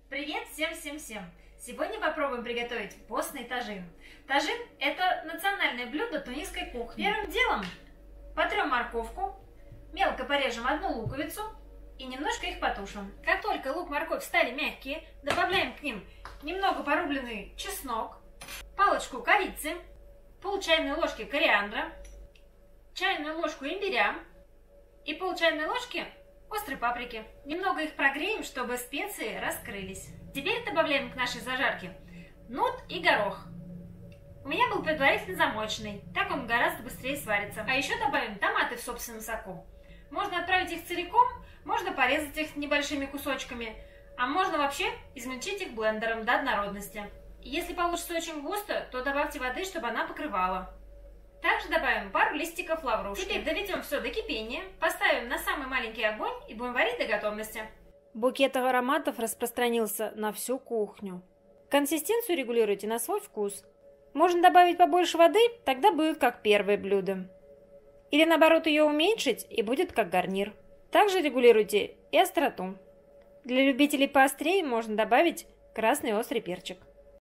Привет всем-всем-всем! Сегодня попробуем приготовить постный тажин. Тажин – это национальное блюдо тунисской кухни. Первым делом потрем морковку, мелко порежем одну луковицу и немножко их потушим. Как только лук и морковь стали мягкие, добавляем к ним немного порубленный чеснок, палочку корицы, пол чайной ложки кориандра, чайную ложку имбиря и пол чайной ложки острой паприки. Немного их прогреем, чтобы специи раскрылись. Теперь добавляем к нашей зажарке нут и горох. У меня был предварительно замоченный, так он гораздо быстрее сварится. А еще добавим томаты в собственном соку. Можно отправить их целиком, можно порезать их небольшими кусочками, а можно вообще измельчить их блендером до однородности. Если получится очень густо, то добавьте воды, чтобы она покрывала. Также добавим пару листиков лаврушки. Теперь доведем все до кипения, поставим на самый маленький огонь и будем варить до готовности. Букет ароматов распространился на всю кухню. Консистенцию регулируйте на свой вкус. Можно добавить побольше воды, тогда будет как первое блюдо. Или наоборот ее уменьшить, и будет как гарнир. Также регулируйте и остроту. Для любителей поострее можно добавить красный острый перчик.